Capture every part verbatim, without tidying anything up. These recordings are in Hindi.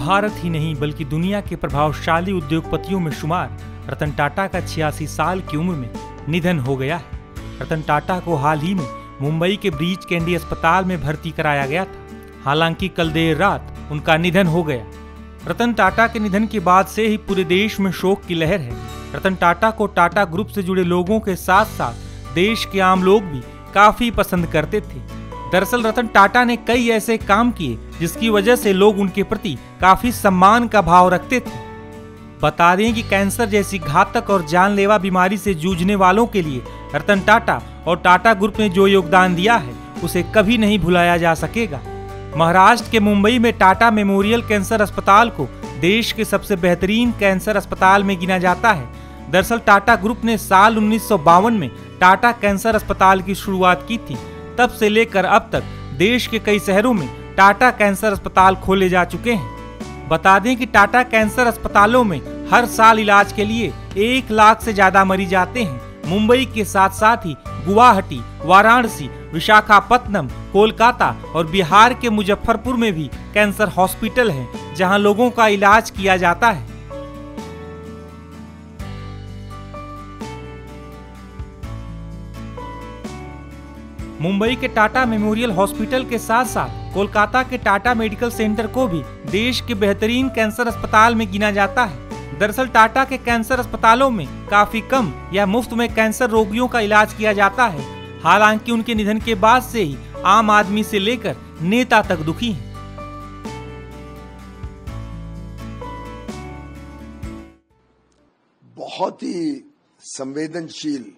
भारत ही नहीं बल्कि दुनिया के प्रभावशाली उद्योगपतियों में शुमार रतन टाटा का छियासी साल की उम्र में निधन हो गया है। रतन टाटा को हाल ही में मुंबई के ब्रीच कैंडी अस्पताल में भर्ती कराया गया था। हालांकि कल देर रात उनका निधन हो गया। रतन टाटा के निधन के बाद से ही पूरे देश में शोक की लहर है। रतन टाटा को टाटा ग्रुप से जुड़े लोगों के साथ साथ देश के आम लोग भी काफी पसंद करते थे। दरअसल रतन टाटा ने कई ऐसे काम किए जिसकी वजह से लोग उनके प्रति काफी सम्मान का भाव रखते थे। बता दें कि कैंसर जैसी घातक और जानलेवा बीमारी से जूझने वालों के लिए रतन टाटा और टाटा ग्रुप ने जो योगदान दिया है उसे कभी नहीं भुलाया जा सकेगा। महाराष्ट्र के मुंबई में टाटा मेमोरियल कैंसर अस्पताल को देश के सबसे बेहतरीन कैंसर अस्पताल में गिना जाता है। दरअसल टाटा ग्रुप ने साल उन्नीस सौ बावन में टाटा कैंसर अस्पताल की शुरुआत की थी। तब से लेकर अब तक देश के कई शहरों में टाटा कैंसर अस्पताल खोले जा चुके हैं। बता दें कि टाटा कैंसर अस्पतालों में हर साल इलाज के लिए एक लाख से ज्यादा मरीज आते हैं। मुंबई के साथ साथ ही गुवाहाटी, वाराणसी, विशाखापत्तनम, कोलकाता और बिहार के मुजफ्फरपुर में भी कैंसर हॉस्पिटल हैं, जहां लोगों का इलाज किया जाता है। मुंबई के टाटा मेमोरियल हॉस्पिटल के साथ साथ कोलकाता के टाटा मेडिकल सेंटर को भी देश के बेहतरीन कैंसर अस्पताल में गिना जाता है। दरअसल टाटा के कैंसर अस्पतालों में काफी कम या मुफ्त में कैंसर रोगियों का इलाज किया जाता है। हालांकि उनके निधन के बाद से ही आम आदमी से लेकर नेता तक दुखी हैं। बहुत ही संवेदनशील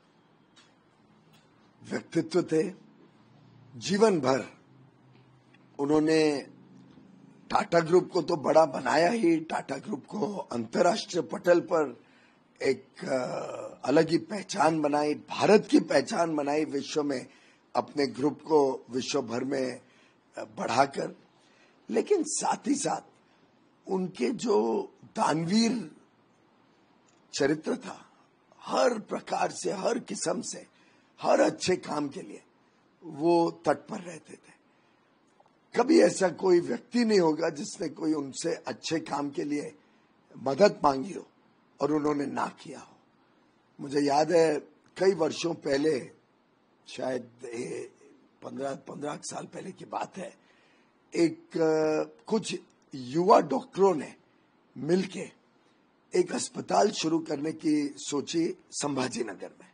व्यक्तित्व थे। जीवन भर उन्होंने टाटा ग्रुप को तो बड़ा बनाया ही, टाटा ग्रुप को अंतर्राष्ट्रीय पटल पर एक अलग ही पहचान बनाई, भारत की पहचान बनाई, विश्व में अपने ग्रुप को विश्व भर में बढ़ाकर। लेकिन साथ ही साथ उनके जो दानवीर चरित्र था, हर प्रकार से, हर किस्म से, हर अच्छे काम के लिए वो तत्पर रहते थे। कभी ऐसा कोई व्यक्ति नहीं होगा जिसने कोई उनसे अच्छे काम के लिए मदद मांगी हो और उन्होंने ना किया हो। मुझे याद है कई वर्षों पहले, शायद पंद्रह पंद्रह साल पहले की बात है, एक कुछ युवा डॉक्टरों ने मिलके एक अस्पताल शुरू करने की सोची संभाजी नगर में।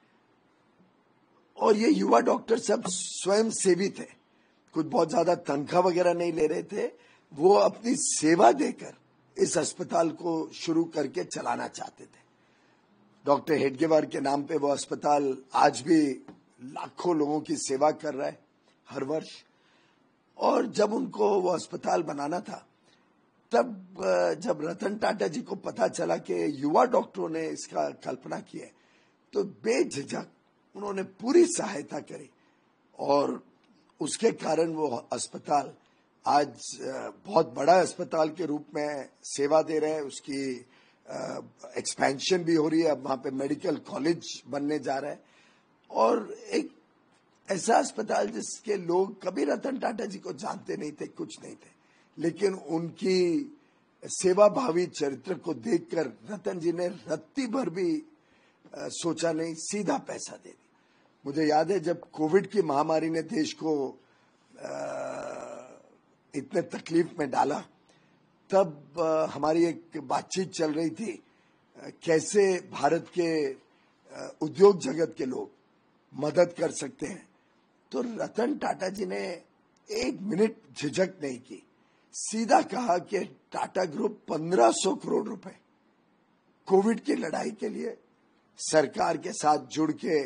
और ये युवा डॉक्टर सब स्वयं सेवी थे, कुछ बहुत ज्यादा तनख्वाह वगैरह नहीं ले रहे थे। वो अपनी सेवा देकर इस अस्पताल को शुरू करके चलाना चाहते थे। डॉक्टर हेडगेवार के नाम पे वो अस्पताल आज भी लाखों लोगों की सेवा कर रहा है हर वर्ष। और जब उनको वो अस्पताल बनाना था, तब जब रतन टाटा जी को पता चला कि युवा डॉक्टरों ने इसका कल्पना की है, तो बेझिझक उन्होंने पूरी सहायता करी और उसके कारण वो अस्पताल आज बहुत बड़ा अस्पताल के रूप में सेवा दे रहे हैं। उसकी एक्सपेंशन भी हो रही है, अब वहां पे मेडिकल कॉलेज बनने जा रहा है। और एक ऐसा अस्पताल जिसके लोग कभी रतन टाटा जी को जानते नहीं थे, कुछ नहीं थे, लेकिन उनकी सेवा भावी चरित्र को देखकर रतन जी ने रत्ती भर भी सोचा नहीं, सीधा पैसा दे दिया। मुझे याद है जब कोविड की महामारी ने देश को इतने तकलीफ में डाला, तब हमारी एक बातचीत चल रही थी कैसे भारत के उद्योग जगत के लोग मदद कर सकते हैं। तो रतन टाटा जी ने एक मिनट झिझक नहीं की, सीधा कहा कि टाटा ग्रुप पंद्रह सौ करोड़ रुपए कोविड की लड़ाई के लिए सरकार के साथ जुड़ के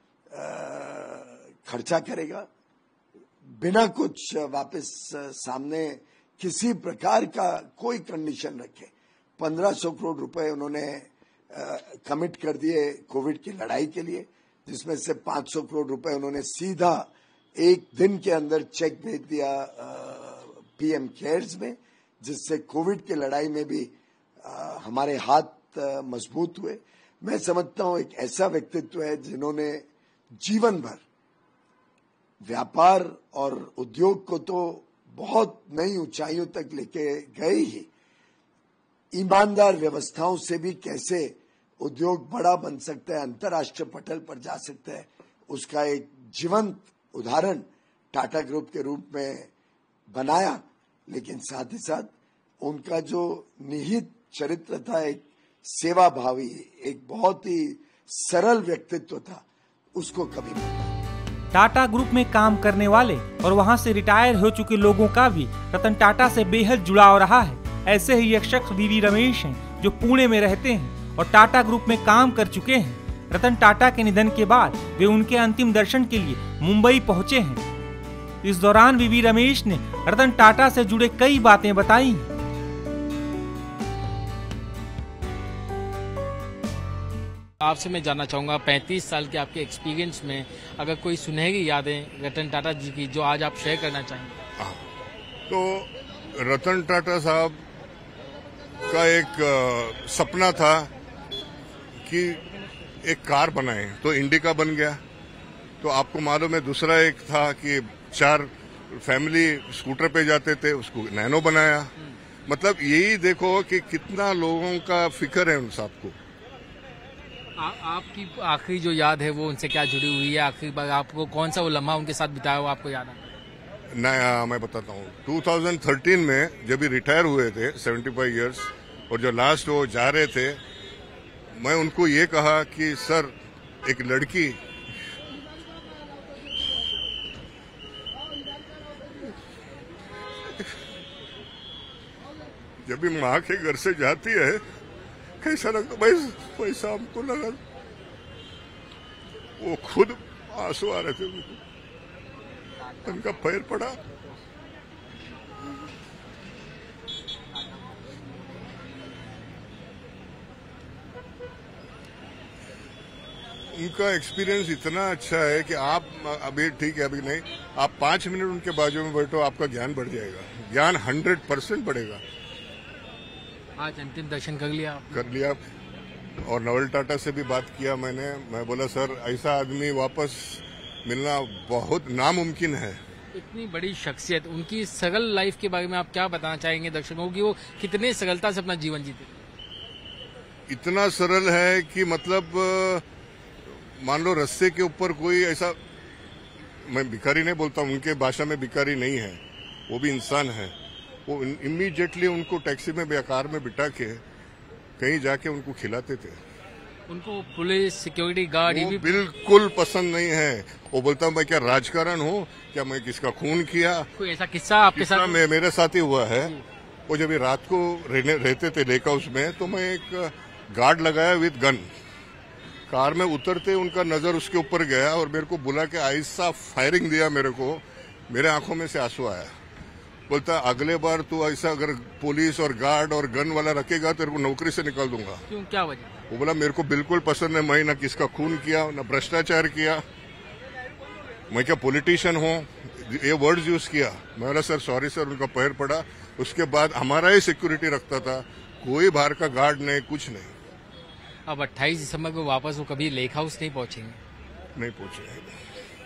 खर्चा करेगा, बिना कुछ वापस सामने किसी प्रकार का कोई कंडीशन रखे। पंद्रह सौ करोड़ रुपए उन्होंने कमिट कर दिए कोविड की लड़ाई के लिए, जिसमें से पांच सौ करोड़ रुपए उन्होंने सीधा एक दिन के अंदर चेक भेज दिया पीएम केयर्स में, जिससे कोविड की लड़ाई में भी आ, हमारे हाथ मजबूत हुए। मैं समझता हूं एक ऐसा व्यक्तित्व है जिन्होंने जीवन भर व्यापार और उद्योग को तो बहुत नई ऊंचाइयों तक लेके गए ही ईमानदार व्यवस्थाओं से भी कैसे उद्योग बड़ा बन सकता है, अंतर्राष्ट्रीय पटल पर जा सकता है, उसका एक जीवंत उदाहरण टाटा ग्रुप के रूप में बनाया। लेकिन साथ ही साथ उनका जो निहित चरित्र था, एक सेवा भावी, एक बहुत ही सरल व्यक्तित्व था, उसको कभी नहीं। टाटा ग्रुप में काम करने वाले और वहां से रिटायर हो चुके लोगों का भी रतन टाटा से बेहद जुड़ाव रहा है। ऐसे ही एक शख्स वीवी रमेश हैं, जो पुणे में रहते हैं और टाटा ग्रुप में काम कर चुके हैं। रतन टाटा के निधन के बाद वे उनके अंतिम दर्शन के लिए मुंबई पहुंचे हैं। इस दौरान वीवी रमेश ने रतन टाटा से जुड़े कई बातें बताई हैं। आपसे मैं जानना चाहूँगा, पैंतीस साल के आपके एक्सपीरियंस में अगर कोई सुनहरी यादें रतन टाटा जी की जो आज आप शेयर करना चाहेंगे। तो रतन टाटा साहब का एक आ, सपना था कि एक कार बनाए, तो इंडिका बन गया। तो आपको मालूम है, दूसरा एक था कि चार फैमिली स्कूटर पे जाते थे, उसको नैनो बनाया। मतलब यही देखो कि कितना लोगों का फिक्र है उन साहब को। आ, आपकी आखिरी जो याद है वो उनसे क्या जुड़ी हुई है? आखिरी बार आपको कौन सा वो लम्हा उनके साथ बिताया हुआ आपको याद आता है? नया मैं बताता हूँ, दो हज़ार तेरह में जब भी रिटायर हुए थे पचहत्तर इयर्स, और जो लास्ट वो जा रहे थे, मैं उनको ये कहा कि सर, एक लड़की जब भी माँ के घर से जाती है, कैसा लगता भाई, पैसा हमको लगा, वो खुद आंसू आ रहे थे उनको, उनका पैर पड़ा। उनका एक्सपीरियंस इतना अच्छा है कि आप अभी ठीक है, अभी नहीं, आप पांच मिनट उनके बाजू में बैठो, आपका ज्ञान बढ़ जाएगा, ज्ञान हंड्रेड परसेंट बढ़ेगा। आज अंतिम दर्शन कर लिया कर लिया और नवल टाटा से भी बात किया मैंने। मैं बोला सर, ऐसा आदमी वापस मिलना बहुत नामुमकिन है। इतनी बड़ी शख्सियत, उनकी सरल लाइफ के बारे में आप क्या बताना चाहेंगे दर्शकों की? वो कितने सरलता से अपना जीवन जीते? इतना सरल है कि मतलब मान लो रस्ते के ऊपर कोई ऐसा, मैं भिखारी नहीं बोलता, उनके भाषा में भिखारी नहीं है, वो भी इंसान है। वो इमीडिएटली उनको टैक्सी में कार में बिठा के कहीं जाके उनको खिलाते थे। उनको पुलिस, सिक्योरिटी गार्ड वो भी बिल्कुल पसंद नहीं है। वो बोलता मैं क्या राजकारण हूँ क्या, मैं किसका खून किया? कोई ऐसा किस्सा आपके साथ? मे, मेरे साथ ही हुआ है। वो जब रात को रहने रहते थे लेक हाउस में, तो मैं एक गार्ड लगाया विद गन, कार में उतरते उनका नजर उसके ऊपर गया और मेरे को बुला के ऐसा फायरिंग दिया मेरे को, मेरे आंखों में से आंसू आया। बोलता अगले बार तू ऐसा अगर पुलिस और गार्ड और गन वाला रखेगा तेरे को नौकरी से निकाल दूंगा। क्यों, क्या वजह? वो बोला मेरे को बिल्कुल पसंद है, मैं ना किसका खून किया ना भ्रष्टाचार किया, मैं क्या पॉलिटिशियन हूँ, ये वर्ड्स यूज किया। मैं बोला सर सॉरी सर, उनका पैर पड़ा। उसके बाद हमारा ही सिक्योरिटी रखता था, कोई बाहर का गार्ड नहीं, कुछ नहीं। अब अट्ठाईस दिसंबर को वापस वो कभी लेक हाउस नहीं पहुंचेंगे? नहीं पहुंचे,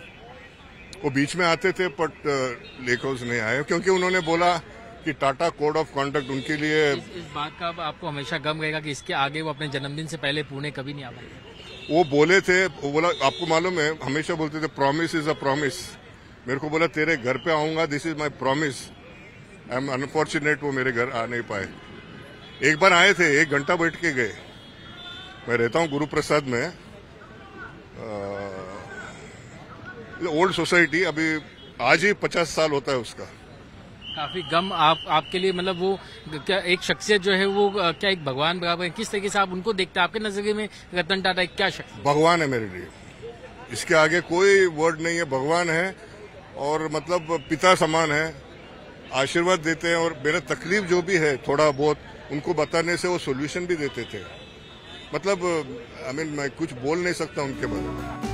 वो बीच में आते थे बट लेक हाउस नहीं आए, क्योंकि उन्होंने बोला कि टाटा कोड ऑफ कॉन्डक्ट उनके लिए। इस, इस बात का आपको हमेशा गम रहेगा कि इसके आगे वो अपने जन्मदिन से पहले पुणे कभी नहीं आ पाए। वो बोले थे, वो बोला आपको मालूम है, हमेशा बोलते थे प्रॉमिस इज अ प्रॉमिस। मेरे को बोला तेरे घर पे आऊंगा, this is my promise. I am unfortunate, वो मेरे घर आ नहीं पाए। एक बार आए थे, एक घंटा बैठ के गए। मैं रहता हूँ गुरु प्रसाद में, ओल्ड सोसाइटी, अभी आज ही पचास साल होता है उसका। काफी गम आप आपके लिए, मतलब वो क्या एक शख्सियत जो है वो क्या एक भगवान बराबर है? किस तरीके से आप उनको देखते हैं? आपके नजरिए में रतन टाटा एक क्या शख्स? भगवान है मेरे लिए, इसके आगे कोई वर्ड नहीं है। भगवान है और मतलब पिता समान है, आशीर्वाद देते हैं और मेरा तकलीफ जो भी है थोड़ा बहुत उनको बताने से वो सोल्यूशन भी देते थे। मतलब आई मीन मैं कुछ बोल नहीं सकता उनके बारे में।